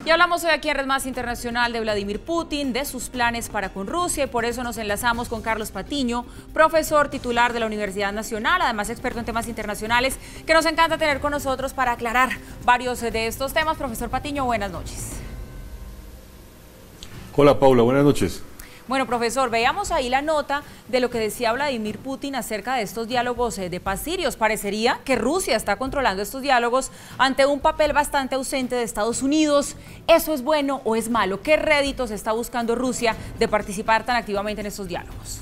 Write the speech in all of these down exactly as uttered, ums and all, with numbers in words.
Y hablamos hoy aquí en Red Más Internacional de Vladimir Putin, de sus planes para con Rusia, y por eso nos enlazamos con Carlos Patiño, profesor titular de la Universidad Nacional, además experto en temas internacionales, que nos encanta tener con nosotros para aclarar varios de estos temas. Profesor Patiño, buenas noches. Hola Paula, buenas noches. Bueno, profesor, veamos ahí la nota de lo que decía Vladimir Putin acerca de estos diálogos de paz sirios. Parecería que Rusia está controlando estos diálogos ante un papel bastante ausente de Estados Unidos. ¿Eso es bueno o es malo? ¿Qué réditos está buscando Rusia de participar tan activamente en estos diálogos?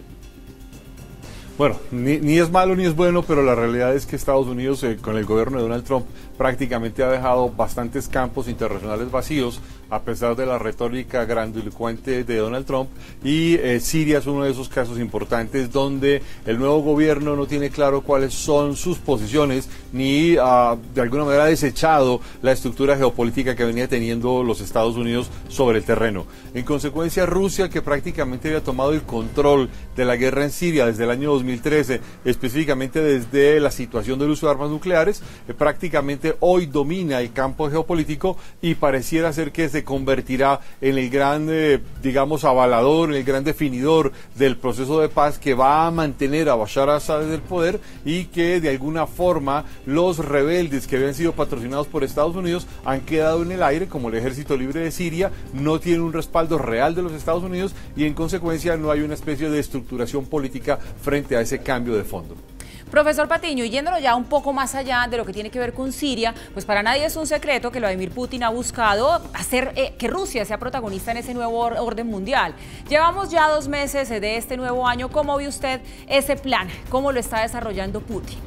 Bueno, ni, ni es malo ni es bueno, pero la realidad es que Estados Unidos, eh, con el gobierno de Donald Trump, prácticamente ha dejado bastantes campos internacionales vacíos, a pesar de la retórica grandilocuente de Donald Trump, y eh, Siria es uno de esos casos importantes donde el nuevo gobierno no tiene claro cuáles son sus posiciones, ni uh, de alguna manera ha desechado la estructura geopolítica que venía teniendo los Estados Unidos sobre el terreno. En consecuencia, Rusia, que prácticamente había tomado el control de la guerra en Siria desde el año dos mil trece, específicamente desde la situación del uso de armas nucleares, eh, prácticamente hoy domina el campo geopolítico y pareciera ser que se convertirá en el gran, eh, digamos, avalador, en el gran definidor del proceso de paz que va a mantener a Bashar al-Assad en el poder, y que de alguna forma los rebeldes que habían sido patrocinados por Estados Unidos han quedado en el aire, como el Ejército Libre de Siria, no tienen un respaldo real de los Estados Unidos y en consecuencia no hay una especie de estructuración política frente a ese cambio de fondo. Profesor Patiño, y yéndolo ya un poco más allá de lo que tiene que ver con Siria, pues para nadie es un secreto que Vladimir Putin ha buscado hacer eh, que Rusia sea protagonista en ese nuevo or orden mundial. Llevamos ya dos meses de este nuevo año. ¿Cómo ve usted ese plan? ¿Cómo lo está desarrollando Putin?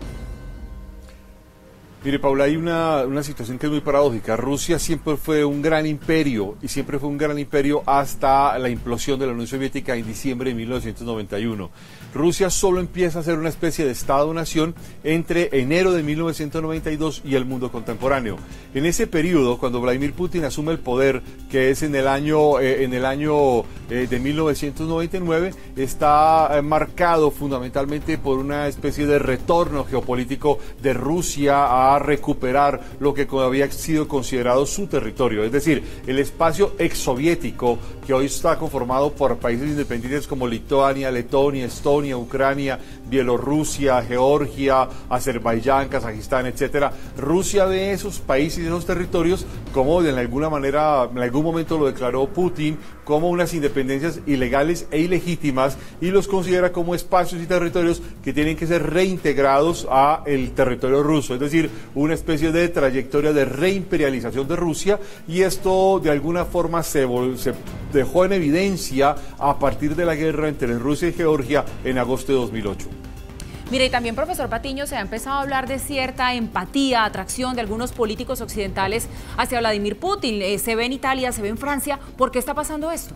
Mire, Paula, hay una, una situación que es muy paradójica. Rusia siempre fue un gran imperio y siempre fue un gran imperio hasta la implosión de la Unión Soviética en diciembre de mil novecientos noventa y uno. Rusia solo empieza a ser una especie de Estado-nación entre enero de mil novecientos noventa y dos y el mundo contemporáneo. En ese periodo, cuando Vladimir Putin asume el poder, que es en el año, eh, en el año eh, de mil novecientos noventa y nueve, está eh, marcado fundamentalmente por una especie de retorno geopolítico de Rusia a a recuperar lo que había sido considerado su territorio, es decir, el espacio exsoviético que hoy está conformado por países independientes como Lituania, Letonia, Estonia, Ucrania, Bielorrusia, Georgia, Azerbaiyán, Kazajistán, etcétera. Rusia ve esos países y esos territorios como de alguna manera, en algún momento lo declaró Putin, como unas independencias ilegales e ilegítimas, y los considera como espacios y territorios que tienen que ser reintegrados a el territorio ruso, es decir, una especie de trayectoria de reimperialización de Rusia, y esto de alguna forma se, se dejó en evidencia a partir de la guerra entre Rusia y Georgia en agosto de dos mil ocho. Mire, y también, profesor Patiño, se ha empezado a hablar de cierta empatía, atracción de algunos políticos occidentales hacia Vladimir Putin. Eh, se ve en Italia, se ve en Francia. ¿Por qué está pasando esto?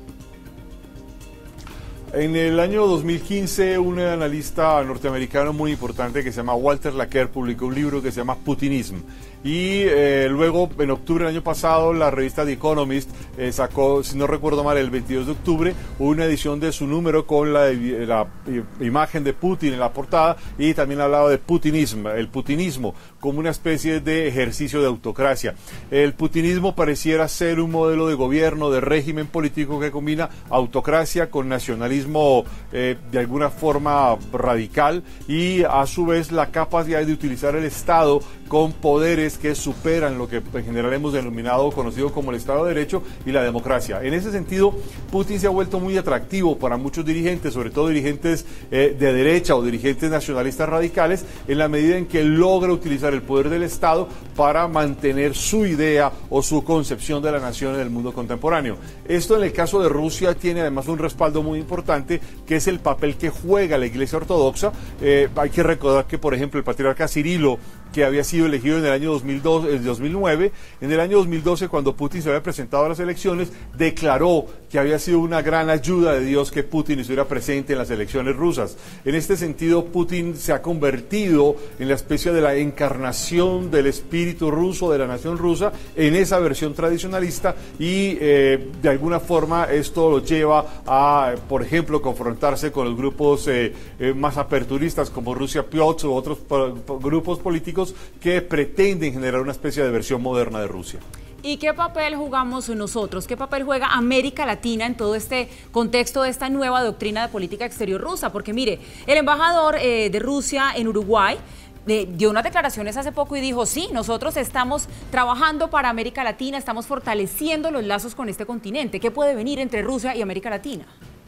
En el año dos mil quince, un analista norteamericano muy importante que se llama Walter Laqueur publicó un libro que se llama Putinism. Y eh, luego, en octubre del año pasado, la revista The Economist eh, sacó, si no recuerdo mal, el veintidós de octubre, una edición de su número con la, la imagen de Putin en la portada, y también hablaba de Putinism, el putinismo, como una especie de ejercicio de autocracia. El putinismo pareciera ser un modelo de gobierno, de régimen político que combina autocracia con nacionalismo eh, de alguna forma radical, y a su vez la capacidad de utilizar el Estado con poderes que superan lo que en general hemos denominado o conocido como el Estado de Derecho y la democracia. En ese sentido, Putin se ha vuelto muy atractivo para muchos dirigentes, sobre todo dirigentes eh, de derecha o dirigentes nacionalistas radicales, en la medida en que logra utilizar el poder del Estado para mantener su idea o su concepción de la nación en el mundo contemporáneo. Esto, en el caso de Rusia, tiene además un respaldo muy importante, que es el papel que juega la Iglesia Ortodoxa. Eh, hay que recordar que, por ejemplo, el patriarca Cirilo, que había sido elegido en el año dos mil dos, dos mil nueve, en el año dos mil doce, cuando Putin se había presentado a las elecciones, declaró que había sido una gran ayuda de Dios que Putin estuviera presente en las elecciones rusas. En este sentido, Putin se ha convertido en la especie de la encarnación del espíritu ruso, de la nación rusa, en esa versión tradicionalista, y eh, de alguna forma esto lo lleva a, por ejemplo, confrontarse con los grupos eh, eh, más aperturistas como Rusia Plots u otros po grupos políticos que pretenden generar una especie de versión moderna de Rusia. ¿Y qué papel jugamos nosotros? ¿Qué papel juega América Latina en todo este contexto de esta nueva doctrina de política exterior rusa? Porque mire, el embajador eh, de Rusia en Uruguay eh, dio unas declaraciones hace poco y dijo, sí, nosotros estamos trabajando para América Latina, estamos fortaleciendo los lazos con este continente. ¿Qué puede venir entre Rusia y América Latina?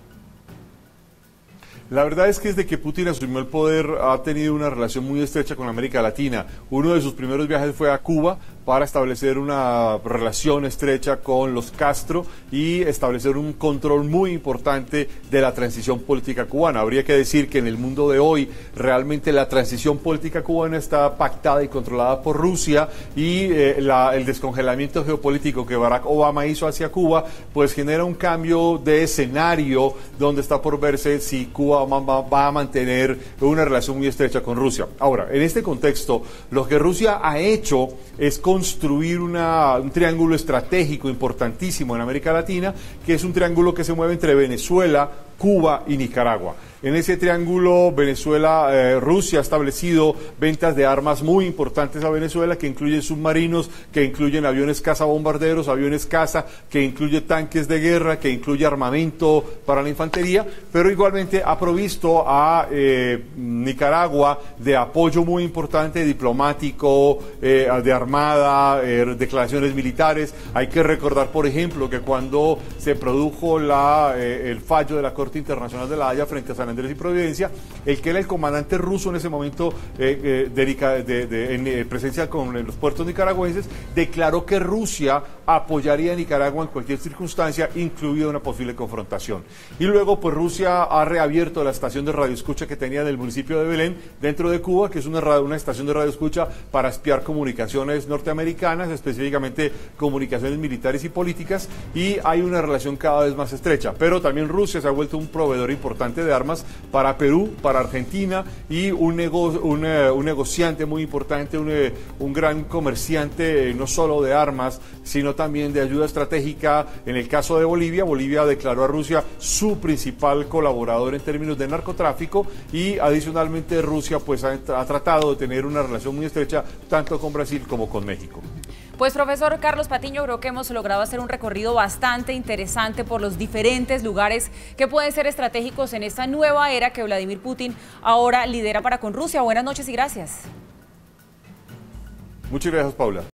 La verdad es que desde que Putin asumió el poder ha tenido una relación muy estrecha con América Latina. Uno de sus primeros viajes fue a Cuba para establecer una relación estrecha con los Castro y establecer un control muy importante de la transición política cubana. Habría que decir que en el mundo de hoy realmente la transición política cubana está pactada y controlada por Rusia y eh, la, el descongelamiento geopolítico que Barack Obama hizo hacia Cuba pues genera un cambio de escenario donde está por verse si Cuba va, va a mantener una relación muy estrecha con Rusia. Ahora, en este contexto, lo que Rusia ha hecho es construir una, un triángulo estratégico importantísimo en América Latina, que es un triángulo que se mueve entre Venezuela, Cuba y Nicaragua. En ese triángulo, Venezuela, eh, Rusia ha establecido ventas de armas muy importantes a Venezuela, que incluyen submarinos, que incluyen aviones cazabombarderos, aviones caza, que incluye tanques de guerra, que incluye armamento para la infantería, pero igualmente ha provisto a eh, Nicaragua de apoyo muy importante, diplomático, eh, de armada, eh, declaraciones militares. Hay que recordar, por ejemplo, que cuando se produjo la, eh, el fallo de la Corte Internacional de la Haya frente a San Andrés y Providencia, el que era el comandante ruso en ese momento eh, de, de, de, en eh, presencia con los puertos nicaragüenses, declaró que Rusia apoyaría a Nicaragua en cualquier circunstancia, incluida una posible confrontación. Y luego, pues Rusia ha reabierto la estación de radioescucha que tenía en el municipio de Belén, dentro de Cuba, que es una, una estación de radioescucha para espiar comunicaciones norteamericanas, específicamente comunicaciones militares y políticas, y hay una relación cada vez más estrecha. Pero también Rusia se ha vuelto un proveedor importante de armas para Perú, para Argentina y un, nego un, eh, un negociante muy importante, un, eh, un gran comerciante eh, no solo de armas, sino también de ayuda estratégica. En el caso de Bolivia, Bolivia declaró a Rusia su principal colaborador en términos de narcotráfico y adicionalmente Rusia pues ha, ha tratado de tener una relación muy estrecha tanto con Brasil como con México. Pues profesor Carlos Patiño, creo que hemos logrado hacer un recorrido bastante interesante por los diferentes lugares que pueden ser estratégicos en esta nueva era que Vladimir Putin ahora lidera para con Rusia. Buenas noches y gracias. Muchas gracias, Paula.